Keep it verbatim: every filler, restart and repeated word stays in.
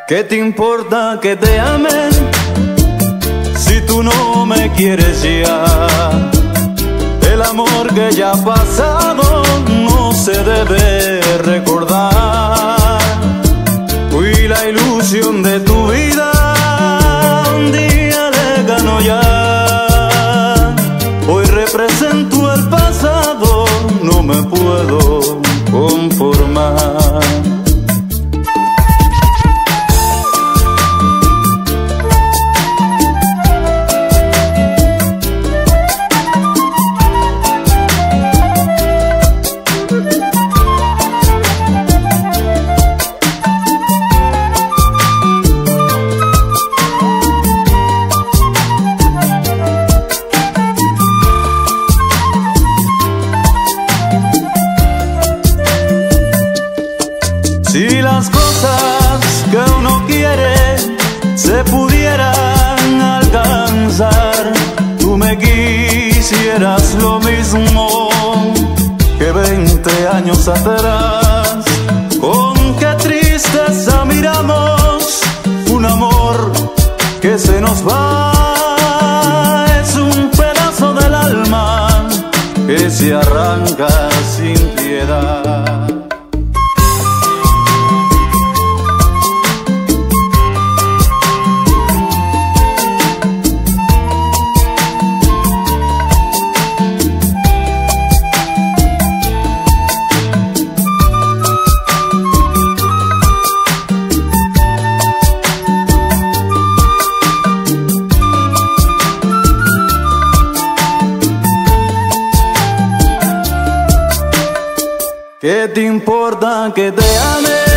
¿Qué te importa que te amen si tú no me quieres ya? El amor que ya ha pasado no se debe recordar. Fui la ilusión de tu vida, un día lejano ya. Hoy represento el pasado, no me puedo conformar. Si las cosas que uno quiere se pudieran alcanzar, tú me quisieras lo mismo que veinte años atrás. Con qué tristeza miramos un amor que se nos va. Es un pedazo del alma que se arranca sin piedad. ¿Qué te importa que te ame